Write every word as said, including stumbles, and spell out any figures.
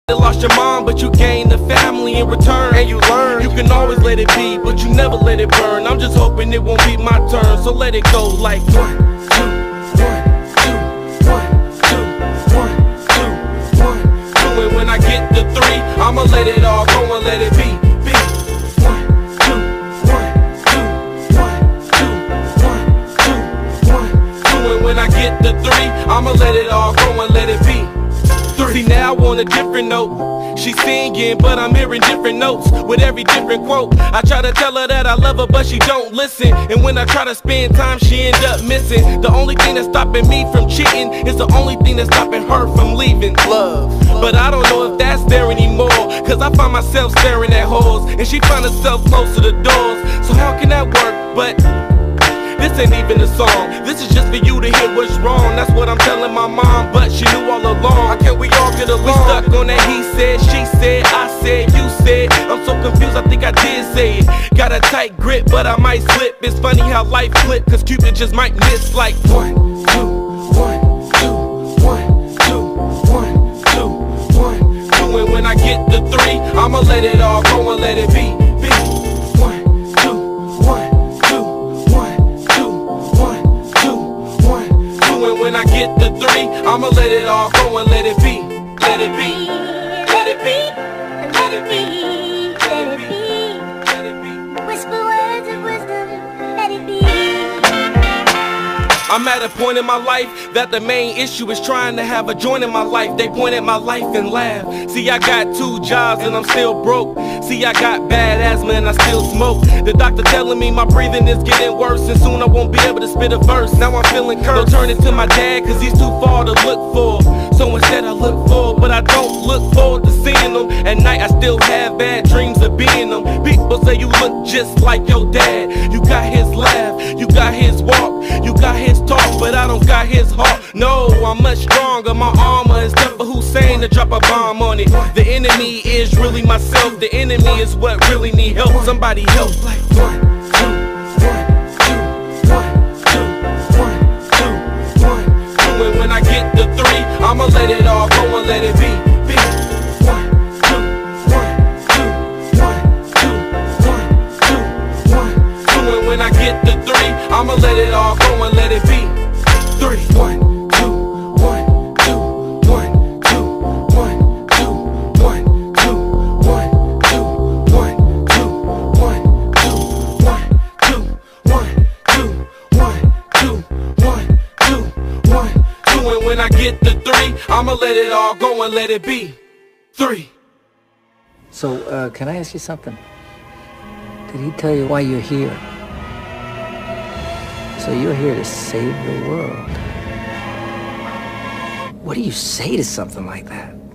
You lost your mom, but you gained the family in return. And you learn, you can always let it be, but you never let it burn. I'm just hoping it won't be my turn, so let it go like one, two, one, two, one, two, one, two, one, two. And when I get to three, I'ma let it all go and let it be, be. One, two, one, two, one, two, one, two, one, two. And when I get to three, I'ma let it all go and let it be. See, now on a different note, she's singing, but I'm hearing different notes with every different quote. I try to tell her that I love her, but she don't listen. And when I try to spend time, she end up missing. The only thing that's stopping me from cheating is the only thing that's stopping her from leaving. Love, but I don't know if that's there anymore, cause I find myself staring at holes, and she find herself close to the doors. So how can that work? But this ain't even a song, this is just for you to hear what's wrong. That's what I'm telling my mom, but she knew all along. How can we all get along? We stuck on that he said, she said, I said, you said. I'm so confused, I think I did say it. Got a tight grip, but I might slip. It's funny how life flip, cause Cupid just might miss. Like one, two, one, two, one, two, one, two, one, two. And when I get to three, I'ma let it all go and let it be, be. When I get to three, I'ma let it all go and let it be. Let it be. Let it be. Let it be. Let it be. Let it be. Whisper words of wisdom. Let it be. I'm at a point in my life that the main issue is trying to have a joint in my life. They point at my life and laugh. See, I got two jobs and I'm still broke. See, I got bad asthma and I still smoke. The doctor telling me my breathing is getting worse, and soon I won't be able to spit a verse. Now I'm feeling cursed. Don't turn it to my dad, cause he's too far to look for. So instead I look forward, but I don't look forward to seeing them. At night I still have bad dreams of being them. People say you look just like your dad. You got his laugh, you got his walk, you got his talk, but I don't got his heart. No, I'm much stronger. My armor is tough for Hussein to drop a bomb on it. The enemy is really myself. The enemy is what really need help. Somebody help. Like one, two, one, two, one, two, one, two, one, two. And when I get to three, I'ma let it all go and let it be, be. One, two, one, two, one, two, one, two, one, two. And when I get to three, I'ma let it all go and let it be. Three, one, two, one, two, one, two, one, two, one, two, one, two, one, two, one, two, one, two, one, two, one, two, one, two, one, two. And when I get to three, I'ma let it all go and let it be. Three. So, uh, can I ask you something? Did he tell you why you're here? So you're here to save the world. What do you say to something like that?